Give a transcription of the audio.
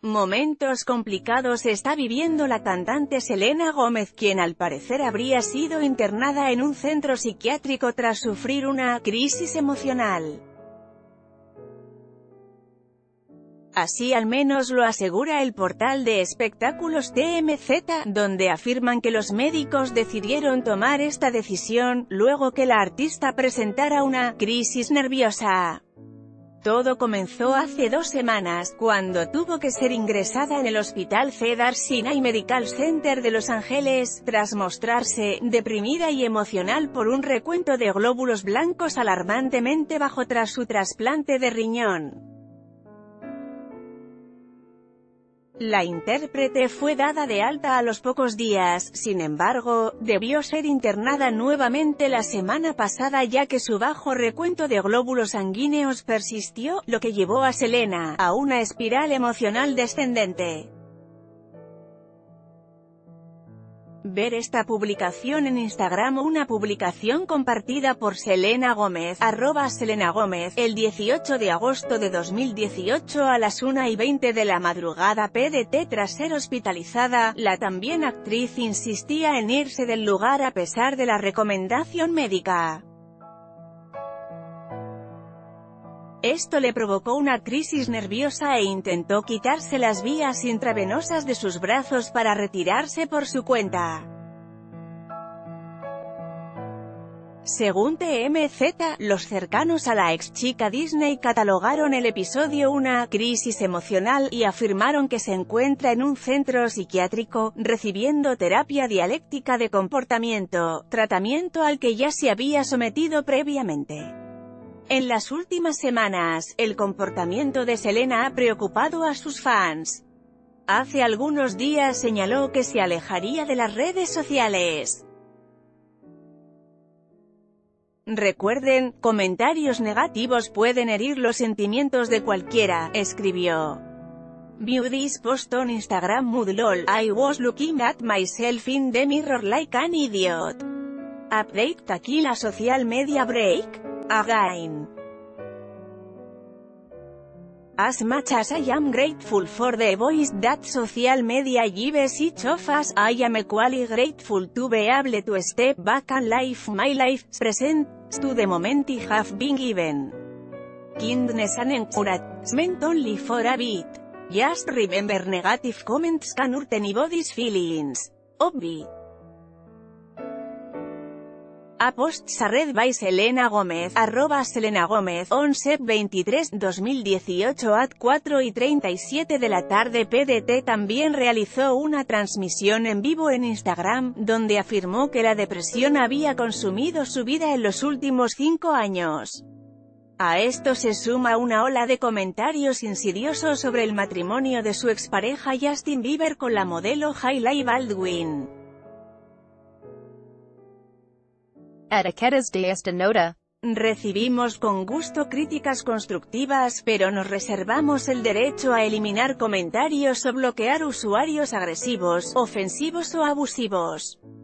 Momentos complicados está viviendo la cantante Selena Gómez, quien al parecer habría sido internada en un centro psiquiátrico tras sufrir una crisis emocional. Así al menos lo asegura el portal de espectáculos TMZ, donde afirman que los médicos decidieron tomar esta decisión, luego que la artista presentara una crisis nerviosa. Todo comenzó hace 2 semanas, cuando tuvo que ser ingresada en el hospital Cedars-Sinai Medical Center de Los Ángeles, tras mostrarse deprimida y emocional por un recuento de glóbulos blancos alarmantemente bajo tras su trasplante de riñón. La intérprete fue dada de alta a los pocos días, sin embargo, debió ser internada nuevamente la semana pasada ya que su bajo recuento de glóbulos sanguíneos persistió, lo que llevó a Selena a una espiral emocional descendente. Ver esta publicación en Instagram. Una publicación compartida por Selena Gómez, @SelenaGómez, el 18 de agosto de 2018 a las 1:20 de la madrugada p.d.t. Tras ser hospitalizada, la también actriz insistía en irse del lugar a pesar de la recomendación médica. Esto le provocó una crisis nerviosa e intentó quitarse las vías intravenosas de sus brazos para retirarse por su cuenta. Según TMZ, los cercanos a la ex chica Disney catalogaron el episodio una crisis emocional y afirmaron que se encuentra en un centro psiquiátrico, recibiendo terapia dialéctica de comportamiento, tratamiento al que ya se había sometido previamente. En las últimas semanas, el comportamiento de Selena ha preocupado a sus fans. Hace algunos días señaló que se alejaría de las redes sociales. Recuerden, comentarios negativos pueden herir los sentimientos de cualquiera, escribió. View this post on Instagram. Mood lol. I was looking at myself in the mirror like an idiot. Update Taquilla social media break. Again. As much as I am grateful for the voice that social media gives each of us, I am equally grateful to be able to step back and live my life, present, to the moment I have been given. Kindness and encouragement only for a bit. Just remember negative comments can hurt anybody's feelings. Obvi. A post shared by Selena Gómez, @SelenaGómez, on Sep 23/2018 at 4:37 de la tarde p.d.t. También realizó una transmisión en vivo en Instagram, donde afirmó que la depresión había consumido su vida en los últimos 5 años. A esto se suma una ola de comentarios insidiosos sobre el matrimonio de su expareja Justin Bieber con la modelo Hailey Baldwin. Etiquetas de esta nota. Recibimos con gusto críticas constructivas, pero nos reservamos el derecho a eliminar comentarios o bloquear usuarios agresivos, ofensivos o abusivos.